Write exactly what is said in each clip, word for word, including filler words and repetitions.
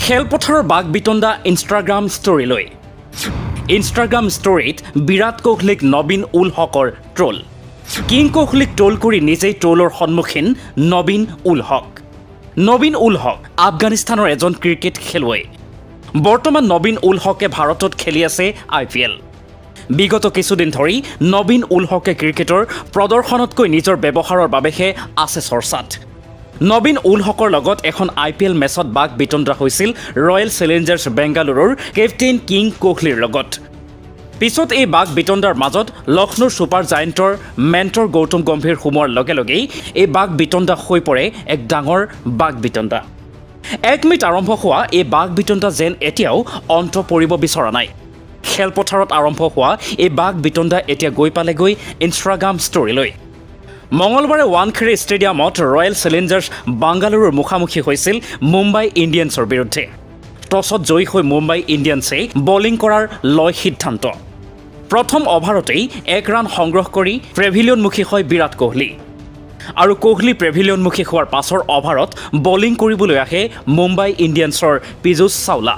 খেলপথাৰৰ বাক বিতণ্ডা ইনষ্টাগ্ৰাম ষ্টৰীলৈ ইনষ্টাগ্ৰাম ষ্টৰীত বিৰাট কোহলীক নবীন উল হকৰ ট্ৰল কিং কোহলীক ট্ৰল কৰি নিজেই ট্ৰলৰ সন্মুখীন নবীন উল হক নবীন উল হক আফগানিস্তানৰ এজন ক্ৰিকেট খেলুৱৈ বৰ্তমান নবীন উল হকে ভাৰতত খেলি আছে আই পি এল বিগত কিছুদিন ধৰি নবীন উল হকে ক্ৰিকেটৰ প্ৰদৰ্শনতকৈ নিজৰ ব্যৱহাৰৰ বাবেহে আছে চৰ্চাত নবীন উল হকৰ লগত এখন আই পি এল মেচত বাক বিতণ্ডা হৈছিল ৰয়েল চেলেঞ্জাৰ্ছ বেংগালুৰুৰ কেপ্টেইন কিং কোহলীৰ লগত পিছত এই বাক বিতণ্ডাৰ মাজত লক্ষ্ণৌৰ ছুপাৰ জায়েণ্টৰ মেণ্টৰ গৌতম গম্ভীৰ সোমোৱাৰ লগে লগেই এই বাক বিতণ্ডা হৈ পৰে এক ডাঙৰ বাক বিতণ্ডা এক মিনিট আৰম্ভ হোৱা এই বাক বিতণ্ডা যেন এতিয়াও অন্ত পৰিব বিচৰা নাই খেলপথাৰত আৰম্ভ হোৱা এই বাক বিতণ্ডা এতিয়া গৈ পালেগৈ ইনষ্টাগ্ৰাম ষ্টৰীলৈ মঙলবাৰে ৱানখেড়ে ষ্টেডিয়ামত ৰয়েল চেলেঞ্জাৰ্ছ বাংগালুৰুৰ মুখামুখি হৈছিল মুম্বাই ইণ্ডিয়ানছৰ বিৰুদ্ধে টছত জয়ী হৈ মুম্বাই ইণ্ডিয়ানছে বলিং কৰাৰ লয় সিদ্ধান্ত প্ৰথম অভাৰতেই এক ৰান সংগ্ৰহ কৰি প্ৰেভিলিয়নমুখী হয় বিৰাট কোহলী আৰু কোহলী প্ৰেভিলিয়নমুখী হোৱাৰ পাছৰ অভাৰত বলিং কৰিবলৈ আহে মুম্বাই ইণ্ডিয়ানছৰ পীযুষ চাওলা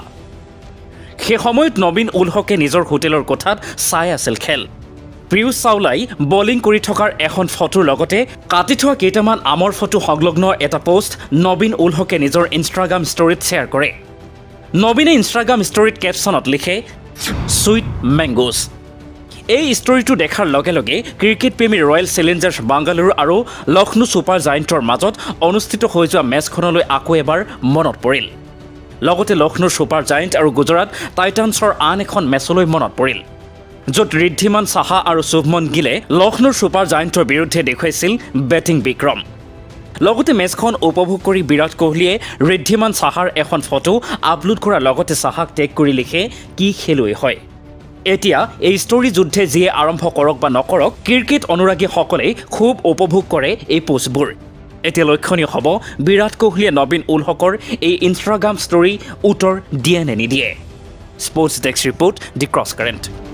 সেই সময়ত নবীন উল হকে নিজৰ হোটেলৰ কোঠাত চাই আছিল খেল পীযুষ চাওলাই বলিং কৰি থকাৰ এখন ফটোৰ লগতে কাটি থোৱা কেইটামান আমৰ ফটো সংলগ্ন এটা পোষ্ট নবীন উল হকে নিজৰ ইনষ্টাগ্ৰাম ষ্টৰীত শ্বেয়াৰ কৰে নবীনে ইনষ্টাগ্ৰাম ষ্টৰীত কেপশ্যনত লিখে ছুইট মেংগোজ এই ষ্টৰীটো দেখাৰ লগে লগে ক্ৰিকেট প্ৰেমী ৰয়েল চেলেঞ্জাৰ্ছ বাংগালুৰু আৰু লক্ষ্ণৌ ছুপাৰ জায়েণ্টৰ মাজত অনুষ্ঠিত হৈ যোৱা মেচখনলৈ আকৌ এবাৰ মনত পৰিল লগতে লক্ষ্ণৌৰ ছুপাৰ জায়েণ্ট আৰু গুজৰাট টাইটানছৰ আন এখন মেচলৈ মনত পৰিল য'ত ঋদ্ধিমান সাহা আৰু শুভমন গিলে লক্ষ্ণৌৰ ছুপাৰ জায়েণ্টৰ বিৰুদ্ধে দেখুৱাইছিল বেটিং বিক্ৰম লগতে মেচখন উপভোগ কৰি বিৰাট কোহলীয়ে ঋদ্ধিমান সাহাৰ এখন ফটো আপলোড কৰাৰ লগতে সাহাক টেগ কৰি লিখে কি খেলুৱৈ হয় এতিয়া এই ষ্টৰী যুদ্ধে যিয়ে আৰম্ভ কৰক বা নকৰক ক্ৰিকেট অনুৰাগীসকলে খুব উপভোগ কৰে এই পোষ্টবোৰ এতিয়া লক্ষণীয় হ'ব বিৰাট কোহলীয়ে নবীন উল হকৰ এই ইনষ্টাগ্ৰাম ষ্টৰী উত্তৰ দিয়ে নে নিদিয়ে sports desk report the cross current